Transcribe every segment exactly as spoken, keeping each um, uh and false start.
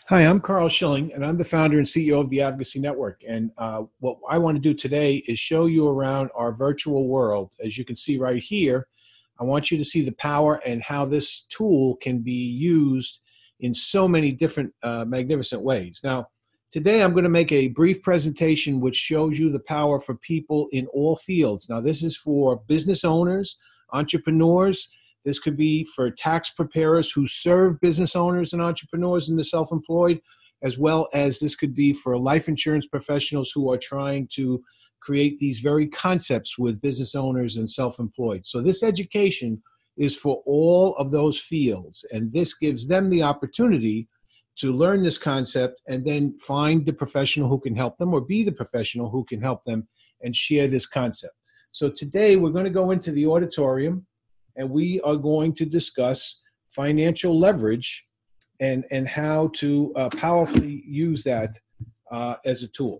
Hi, I'm Carl Schilling, and I'm the founder and C E O of the Advocacy Network. And uh, what I want to do today is show you around our virtual world. As you can see right here, I want you to see the power and how this tool can be used in so many different uh, magnificent ways. Now, today I'm going to make a brief presentation which shows you the power for people in all fields. Now, this is for business owners, entrepreneurs. This could be for tax preparers who serve business owners and entrepreneurs and the self-employed, as well as this could be for life insurance professionals who are trying to create these very concepts with business owners and self-employed. So this education is for all of those fields, and this gives them the opportunity to learn this concept and then find the professional who can help them, or be the professional who can help them and share this concept. So today we're going to go into the auditorium, and we are going to discuss financial leverage and, and how to uh, powerfully use that uh, as a tool.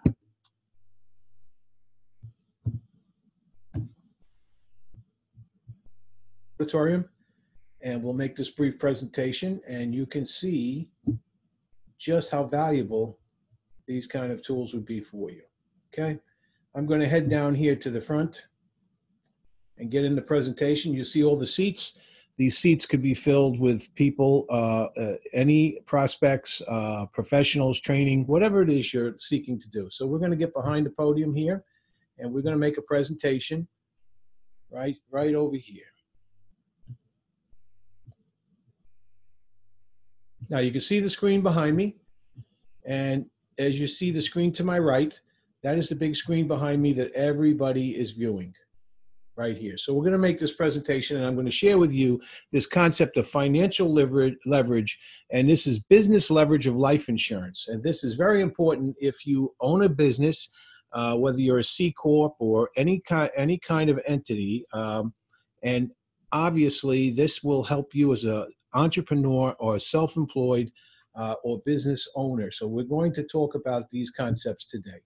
Auditorium, and we'll make this brief presentation, and you can see just how valuable these kind of tools would be for you. Okay, I'm going to head down here to the front and get in the presentation. You see all the seats. These seats could be filled with people, uh, uh, any prospects, uh, professionals, training, whatever it is you're seeking to do. So we're going to get behind the podium here, and we're going to make a presentation right, right over here. Now you can see the screen behind me, and as you see the screen to my right, that is the big screen behind me that everybody is viewing right here. So we're going to make this presentation, and I'm going to share with you this concept of financial leverage, leverage, and this is business leverage of life insurance. And this is very important if you own a business, uh, whether you're a C Corp or any kind, any kind of entity. Um, and obviously, this will help you as an entrepreneur or self-employed uh, or business owner. So we're going to talk about these concepts today.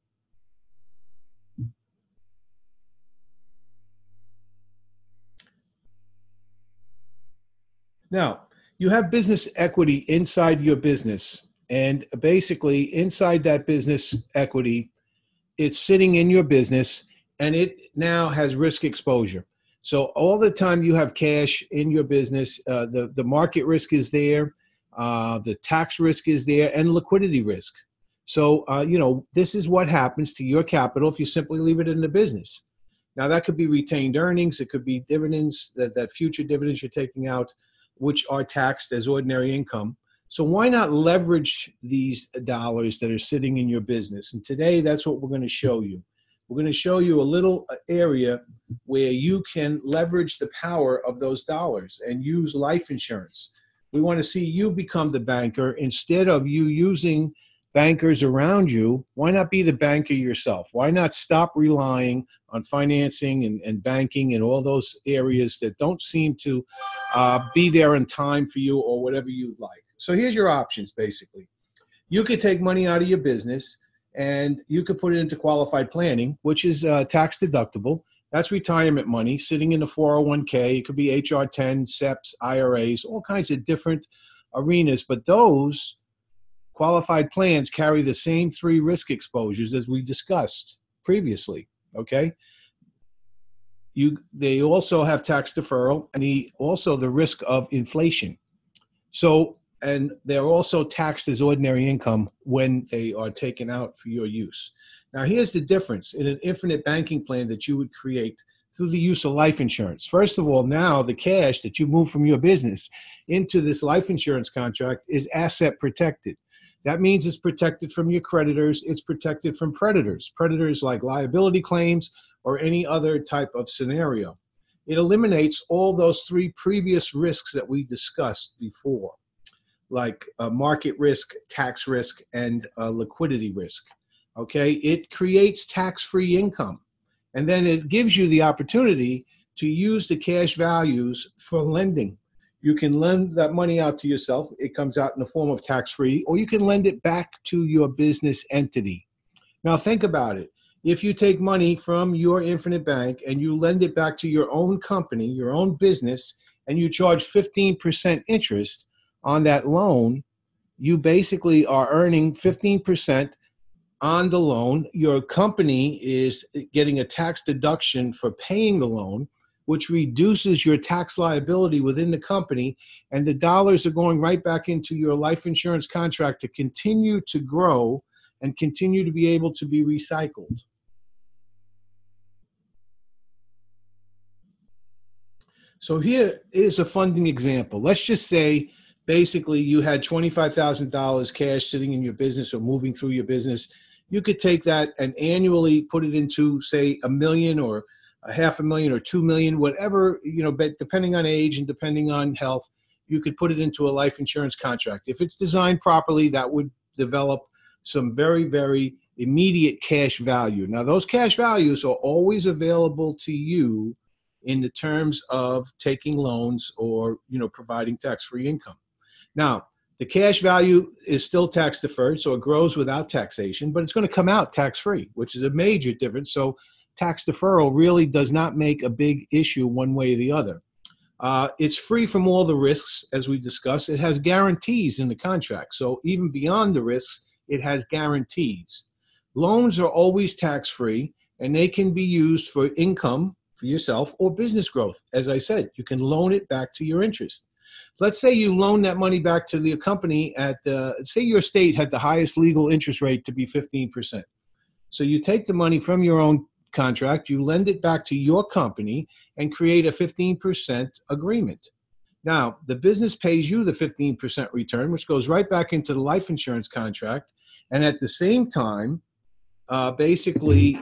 Now, you have business equity inside your business, and basically inside that business equity, it's sitting in your business, and it now has risk exposure. So all the time you have cash in your business, uh, the, the market risk is there, uh, the tax risk is there, and liquidity risk. So, uh, you know, this is what happens to your capital if you simply leave it in the business. Now, that could be retained earnings. It could be dividends, that, that future dividends you're taking out, which are taxed as ordinary income. So why not leverage these dollars that are sitting in your business? And today, that's what we're going to show you. We're going to show you a little area where you can leverage the power of those dollars and use life insurance. We want to see you become the banker instead of you using bankers around you. Why not be the banker yourself? Why not stop relying on financing and, and banking and all those areas that don't seem to uh, be there in time for you or whatever you'd like? So here's your options, basically. You could take money out of your business and you could put it into qualified planning, which is uh, tax deductible. That's retirement money sitting in a four oh one K. It could be H R ten, S E Ps, I R As, all kinds of different arenas. But those qualified plans carry the same three risk exposures as we discussed previously, okay? You, they also have tax deferral, and the, also the risk of inflation. So, and they're also taxed as ordinary income when they are taken out for your use. Now, here's the difference in an infinite banking plan that you would create through the use of life insurance. First of all, now the cash that you move from your business into this life insurance contract is asset protected. That means it's protected from your creditors. It's protected from predators, predators like liability claims or any other type of scenario. It eliminates all those three previous risks that we discussed before, like uh, market risk, tax risk, and uh, liquidity risk. Okay, it creates tax-free income, and then it gives you the opportunity to use the cash values for lending. You can lend that money out to yourself. It comes out in the form of tax-free, or you can lend it back to your business entity. Now think about it. If you take money from your infinite bank and you lend it back to your own company, your own business, and you charge fifteen percent interest on that loan, you basically are earning fifteen percent on the loan. Your company is getting a tax deduction for paying the loan, which reduces your tax liability within the company, and the dollars are going right back into your life insurance contract to continue to grow and continue to be able to be recycled. So here is a funding example. Let's just say basically you had twenty-five thousand dollars cash sitting in your business or moving through your business. You could take that and annually put it into, say, a million or a half a million or two million, whatever, you know, but depending on age and depending on health, you could put it into a life insurance contract. If it's designed properly, that would develop some very, very immediate cash value. Now, those cash values are always available to you in the terms of taking loans or, you know, providing tax-free income. Now, the cash value is still tax deferred, so it grows without taxation, but it's going to come out tax-free, which is a major difference. So tax deferral really does not make a big issue one way or the other. Uh, it's free from all the risks, as we discussed. It has guarantees in the contract. So even beyond the risks, it has guarantees. Loans are always tax-free, and they can be used for income for yourself or business growth. As I said, you can loan it back to your interest. Let's say you loan that money back to the company at, uh, say your state had the highest legal interest rate to be fifteen percent. So you take the money from your own contract, you lend it back to your company and create a fifteen percent agreement. Now, the business pays you the fifteen percent return, which goes right back into the life insurance contract. And at the same time, uh, basically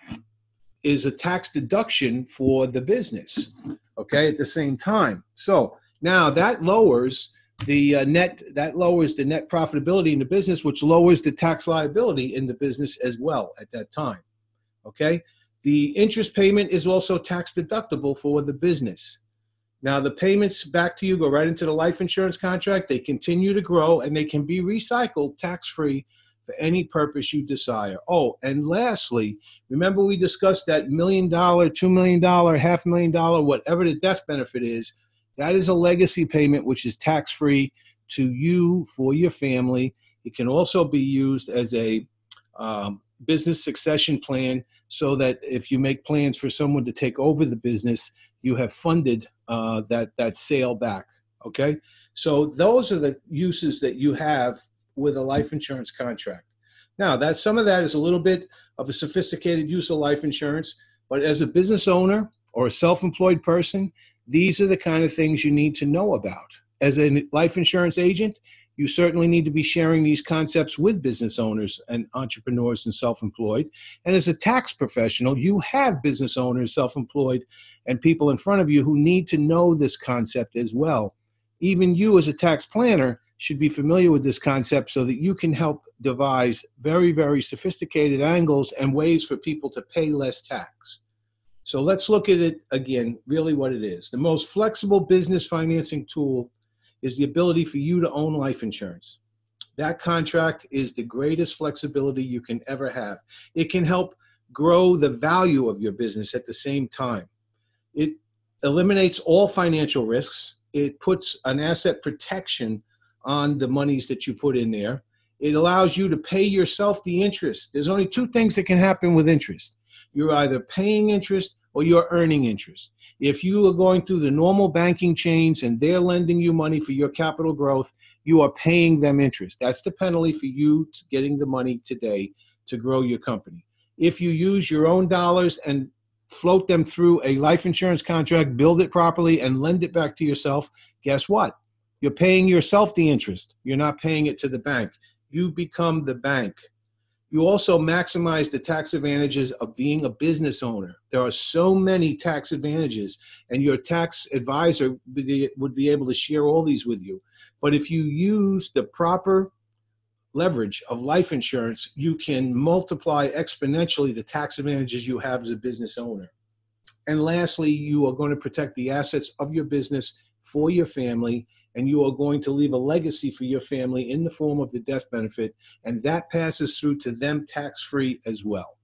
is a tax deduction for the business, okay, at the same time. So now that lowers the uh, net, that lowers the net profitability in the business, which lowers the tax liability in the business as well at that time, okay? The interest payment is also tax deductible for the business. Now the payments back to you go right into the life insurance contract. They continue to grow and they can be recycled tax-free for any purpose you desire. Oh, and lastly, remember we discussed that million dollar, two million dollar, half a million dollar, whatever the death benefit is. That is a legacy payment, which is tax-free to you for your family. It can also be used as a um, business succession plan, so that if you make plans for someone to take over the business, you have funded uh, that, that sale back, okay? So those are the uses that you have with a life insurance contract. Now, that some of that is a little bit of a sophisticated use of life insurance, but as a business owner or a self-employed person, these are the kind of things you need to know about. As a life insurance agent, you certainly need to be sharing these concepts with business owners and entrepreneurs and self-employed. And as a tax professional, you have business owners, self-employed, and people in front of you who need to know this concept as well. Even you as a tax planner should be familiar with this concept so that you can help devise very, very sophisticated angles and ways for people to pay less tax. So let's look at it again, really what it is. The most flexible business financing tool is the ability for you to own life insurance. That contract is the greatest flexibility you can ever have. It can help grow the value of your business at the same time. It eliminates all financial risks. It puts an asset protection on the monies that you put in there. It allows you to pay yourself the interest. There's only two things that can happen with interest. You're either paying interest or you're earning interest. If you are going through the normal banking chains and they're lending you money for your capital growth, you are paying them interest. That's the penalty for you getting the money today to grow your company. If you use your own dollars and float them through a life insurance contract, build it properly, and lend it back to yourself, guess what? You're paying yourself the interest. You're not paying it to the bank. You become the bank. You also maximize the tax advantages of being a business owner. There are so many tax advantages, and your tax advisor would be able to share all these with you. But if you use the proper leverage of life insurance, you can multiply exponentially the tax advantages you have as a business owner. And lastly, you are going to protect the assets of your business for your family, and you are going to leave a legacy for your family in the form of the death benefit, and that passes through to them tax-free as well.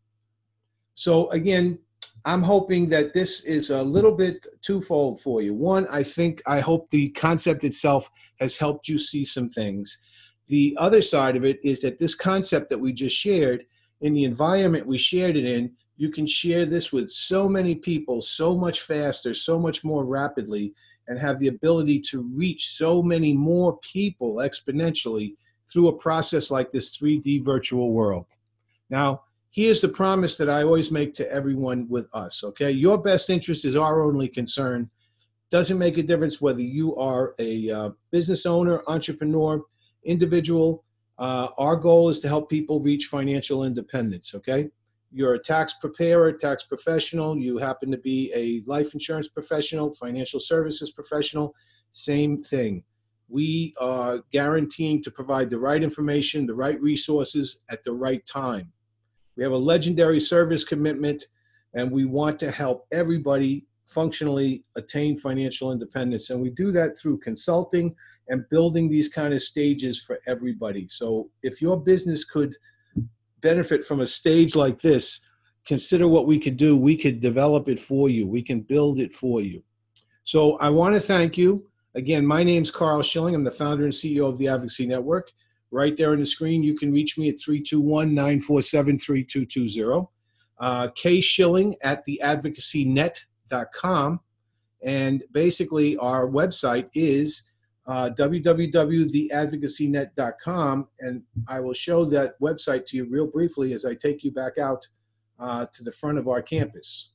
So again, I'm hoping that this is a little bit twofold for you. One, I think, I hope the concept itself has helped you see some things. The other side of it is that this concept that we just shared, in the environment we shared it in, you can share this with so many people so much faster, so much more rapidly, and have the ability to reach so many more people exponentially through a process like this three D virtual world. Now, here's the promise that I always make to everyone with us, okay? Your best interest is our only concern. Doesn't make a difference whether you are a uh, business owner, entrepreneur, individual. Uh, our goal is to help people reach financial independence, okay? You're a tax preparer, tax professional, you happen to be a life insurance professional, financial services professional, same thing. We are guaranteeing to provide the right information, the right resources at the right time. We have a legendary service commitment, and we want to help everybody functionally attain financial independence. And we do that through consulting and building these kind of stages for everybody. So if your business could benefit from a stage like this, consider what we could do. We could develop it for you. We can build it for you. So I want to thank you. Again, my name's Carl Schilling. I'm the founder and C E O of the Advocacy Network. Right there on the screen, you can reach me at three two one, nine four seven, three two two zero. Uh, K Schilling at the advocacy net dot com. And basically, our website is uh, w w w dot the advocacy net dot com. And I will show that website to you real briefly as I take you back out uh, to the front of our campus.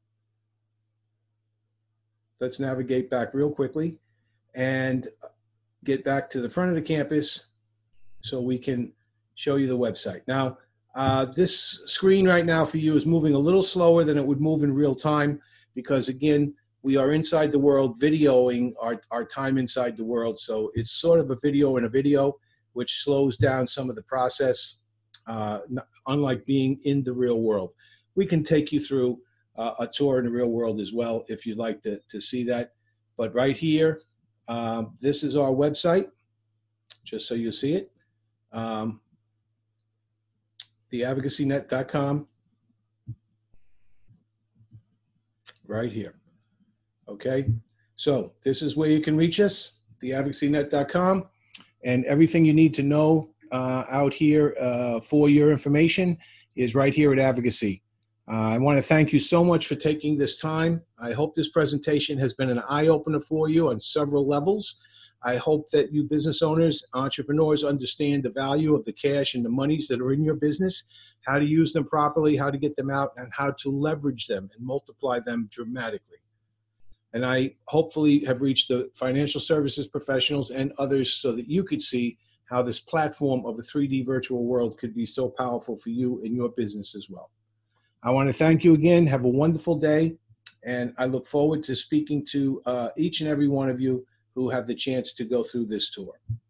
Let's navigate back real quickly and get back to the front of the campus so we can show you the website. Now, uh, this screen right now for you is moving a little slower than it would move in real time because, again, we are inside the world videoing our, our time inside the world. So it's sort of a video in a video, which slows down some of the process, uh, unlike being in the real world. We can take you through uh, a tour in the real world as well if you'd like to, to see that. But right here, um, this is our website, just so you see it. Um, the advocacy net dot com, right here. Okay, so this is where you can reach us, the advocacy net dot com, and everything you need to know uh, out here uh, for your information is right here at Advocacy. Uh, I want to thank you so much for taking this time. I hope this presentation has been an eye-opener for you on several levels. I hope that you business owners, entrepreneurs understand the value of the cash and the monies that are in your business, how to use them properly, how to get them out, and how to leverage them and multiply them dramatically. And I hopefully have reached the financial services professionals and others so that you could see how this platform of a three D virtual world could be so powerful for you in your business as well. I want to thank you again. Have a wonderful day. And I look forward to speaking to uh, each and every one of you who have the chance to go through this tour.